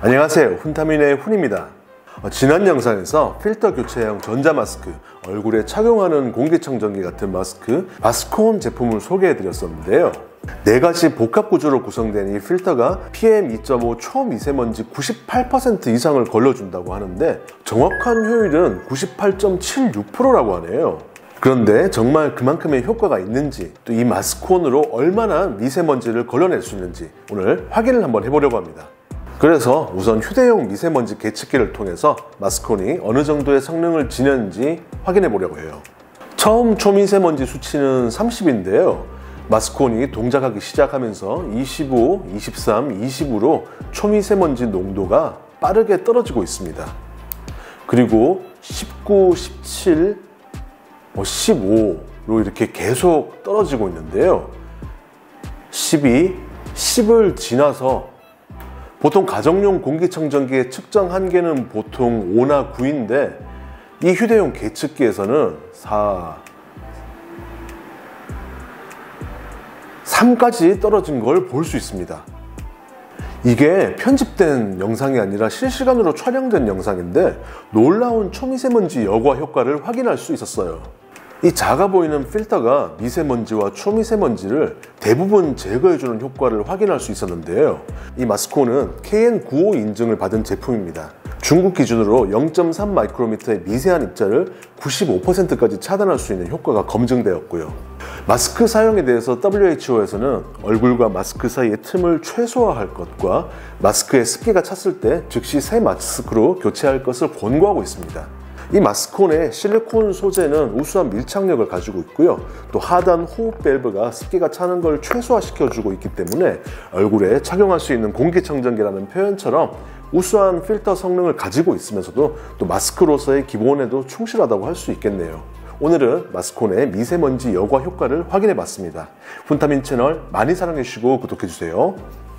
안녕하세요, 훈타민의 훈입니다. 지난 영상에서 필터 교체형 전자마스크, 얼굴에 착용하는 공기청정기 같은 마스크, 마스크온 제품을 소개해 드렸었는데요. 4가지 복합 구조로 구성된 이 필터가 PM2.5 초미세먼지 98% 이상을 걸러준다고 하는데 정확한 효율은 98.76%라고 하네요. 그런데 정말 그만큼의 효과가 있는지, 또 이 마스크온으로 얼마나 미세먼지를 걸러낼 수 있는지 오늘 확인을 한번 해보려고 합니다. 그래서 우선 휴대용 미세먼지 계측기를 통해서 마스크온이 어느 정도의 성능을 지녔는지 확인해 보려고 해요. 처음 초미세먼지 수치는 30인데요. 마스크온이 동작하기 시작하면서 25, 23, 20으로 초미세먼지 농도가 빠르게 떨어지고 있습니다. 그리고 19, 17, 15로 이렇게 계속 떨어지고 있는데요. 12, 10을 지나서 보통 가정용 공기청정기의 측정 한계는 보통 5나 9인데 이 휴대용 계측기에서는 3까지 떨어진 걸 볼 수 있습니다. 이게 편집된 영상이 아니라 실시간으로 촬영된 영상인데 놀라운 초미세먼지 여과 효과를 확인할 수 있었어요. 이 작아 보이는 필터가 미세먼지와 초미세먼지를 대부분 제거해주는 효과를 확인할 수 있었는데요. 이 마스크온은 KN95 인증을 받은 제품입니다. 중국 기준으로 0.3 마이크로미터의 미세한 입자를 95%까지 차단할 수 있는 효과가 검증되었고요. 마스크 사용에 대해서 WHO에서는 얼굴과 마스크 사이의 틈을 최소화할 것과 마스크에 습기가 찼을 때 즉시 새 마스크로 교체할 것을 권고하고 있습니다. 이 마스크온의 실리콘 소재는 우수한 밀착력을 가지고 있고요. 또 하단 호흡 밸브가 습기가 차는 걸 최소화시켜주고 있기 때문에 얼굴에 착용할 수 있는 공기청정기라는 표현처럼 우수한 필터 성능을 가지고 있으면서도 또 마스크로서의 기본에도 충실하다고 할 수 있겠네요. 오늘은 마스크온의 미세먼지 여과 효과를 확인해 봤습니다. 훈타민 채널 많이 사랑해 주시고 구독해 주세요.